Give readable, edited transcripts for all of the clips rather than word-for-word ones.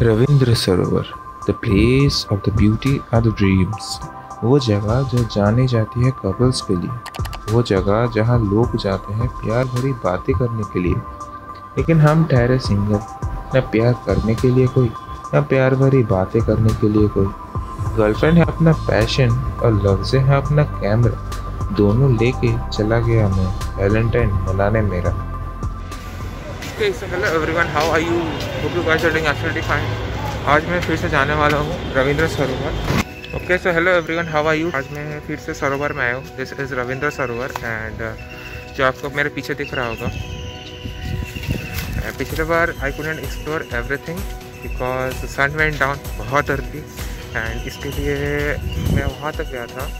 Ravindra Sarovar, the place of the beauty and the dreams. वो जगह जो जानी जाती है कपल्स के लिए, वो जगह जहाँ लोग जाते हैं प्यार भरी बातें करने के लिए। लेकिन हम ठहरे सिंगल, न प्यार करने के लिए कोई, न प्यार भरी बातें करने के लिए कोई। गर्लफ्रेंड है अपना पैशन और लफ्ज़ है अपना कैमरा, दोनों लेके चला गया मैं वैलेंटाइन मनाने मेरा। Okay, so hello everyone, how are you? Hope you guys are doing absolutely fine. आज मैं फिर से जाने वाला हूँ Rabindra Sarovar. Okay so hello everyone, how are you? आज मैं फिर से सरोवर में आया हूँ। This is Ravindra Sarovar and जो आपको मेरे पीछे दिख रहा होगा, पिछले बार I couldn't explore everything because sun went down बहुत अर्ली एंड इसके लिए मैं वहाँ तक गया था।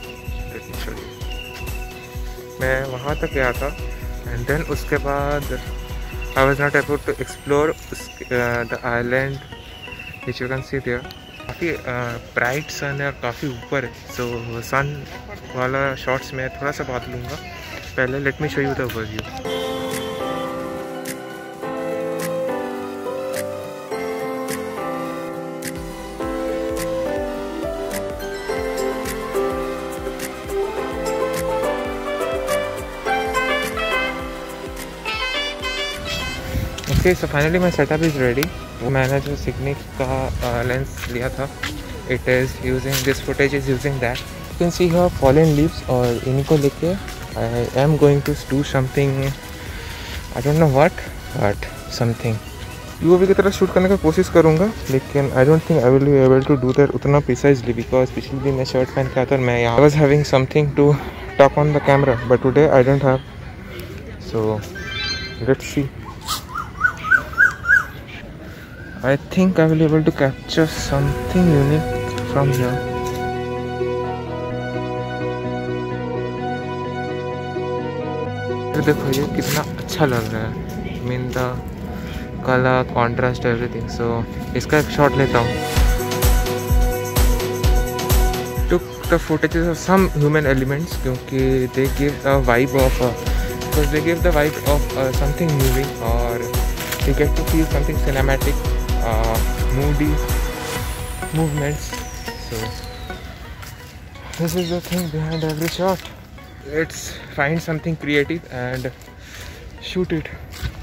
मैं वहाँ तक गया था एंड देन उसके बाद I was not able to explore the island which you can see there. काफ़ी ब्राइट सन है और काफ़ी ऊपर है, सो सन वाला शॉट्स में थोड़ा सा बात लूँगा। पहले let me show you the overview. Okay so finally my setup is ready. मैंने जो सिग्निक का लेंस लिया था, it is using this footage is using that. You can see here fallen leaves और इन्हीं को लेके I am going to do something, I don't know what but something. UV की तरह शूट करने का कोशिश करूँगा, लेकिन I don't think I will be able to do that उतना प्रिसाइजली बिकॉज पिछले दिन मैं शर्ट पहन के आता और मैं यहाँ was having something to talk on the camera but today I don't have, so let's see. I think I will be able to capture something unique from here. देखो ये कितना अच्छा लग रहा है, mean the colour contrast everything. So इसका एक shot लेता हूँ। Took the footages of some human elements क्योंकि they give a vibe of because they give the vibe of something moving or you get to feel something cinematic. Moody movements. So this is the thing behind every shot. Let's find something creative and shoot it.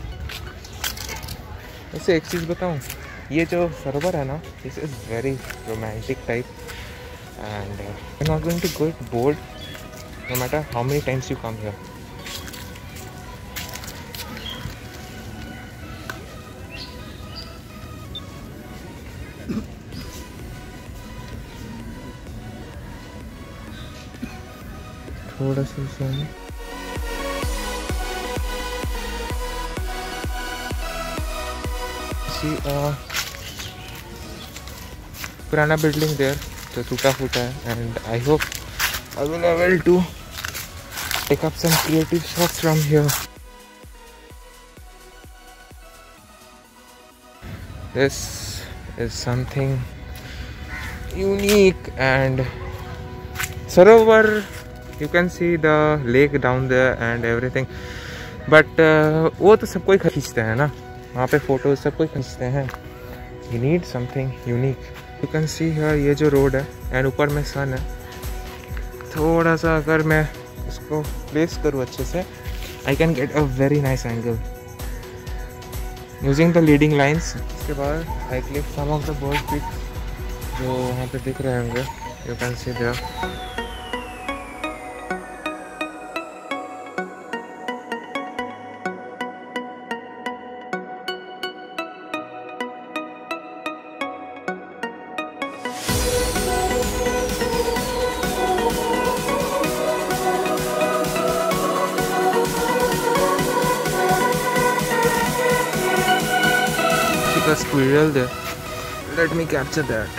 वैसे एक चीज़ बताऊँ, ये जो सरोवर है ना, this is very romantic type and you're not going to get bored no matter how many times you come here. थोड़ा सा सामने पुराना बिल्डिंग देयर जो टूटा फूटा है and I hope I will able to take up some creative shots from here. This is something unique and सरोवर, you can see the lake down there and everything but वो तो सब कोई खींचते हैं ना, वहाँ पे फोटो सब कोई खींचते हैं। you need something unique. you can see here ये जो रोड है एंड ऊपर में सन है, थोड़ा सा अगर मैं इसको प्लेस करूँ अच्छे से I can get a very nice angle using the leading lines. उसके बाद I click some of the bird pics जो वहाँ पे दिख रहे होंगे, you can see there. A squirrel there, let me capture that.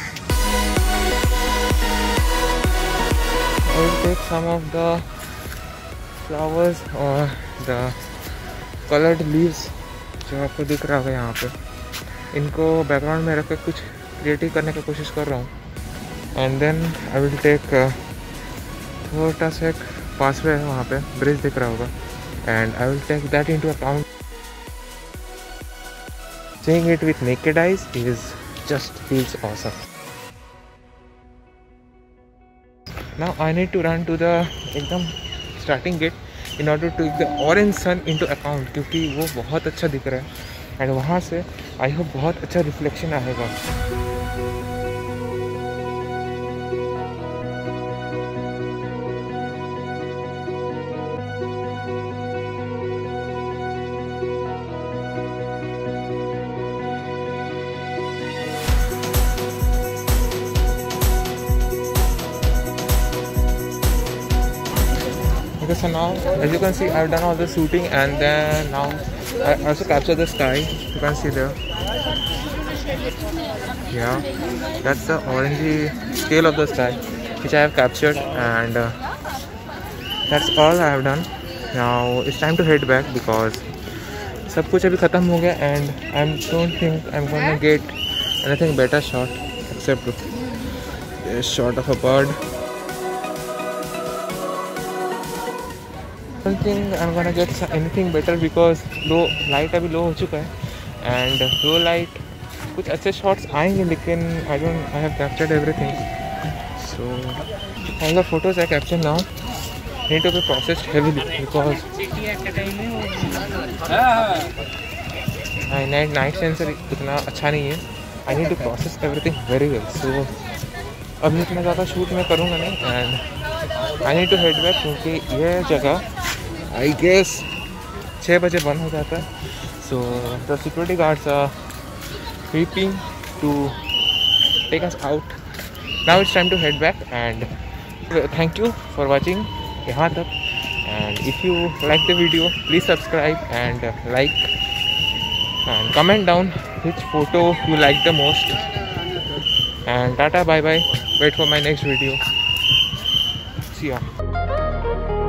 I will take some of the flowers or the colored leaves जो आपको दिख रहा होगा यहाँ पे, इनको बैकग्राउंड में रख के कुछ क्रिएटिव करने की कोशिश कर रहा हूँ and then I will take छोटा सा एक पासवे है वहाँ पे, ब्रिज दिख रहा होगा and I will take that into account. Seeing it with naked eyes is just feels awesome. Now I need to run to the एकदम starting gate in order to take the orange sun into account, क्योंकि वो बहुत अच्छा दिख रहा है and वहाँ से आई होप बहुत अच्छा रिफ्लेक्शन आएगा. Okay, so now as you can see I've done all the shooting and then now I also capture the sky. You can see there. Yeah, that's the orangey scale of the sky which I have captured, and that's all I have done. Now it's time to head back because सब कुछ अभी ख़त्म हो गया and I don't think I'm gonna get anything better shot except a shot of a bird. I don't think I'm gonna get anything better because low light अभी low हो चुका है एंड लो लाइट कुछ अच्छे shots आएंगे लेकिन I have captured everything. So all the photos I captured now need to be processed heavily because my night sensor उतना अच्छा नहीं है. I need to process everything very well. So अभी इतना ज़्यादा शूट मैं करूँगा नहीं and I need to head back क्योंकि यह जगह I guess 6 बजे बंद हो जाता है. So the security guards are creeping to take us out. Now it's time to head back and thank you for watching यहाँ तक, and if you like the video please subscribe and like and comment down which photo you like the most, and tata bye bye. Wait for my next video. See ya.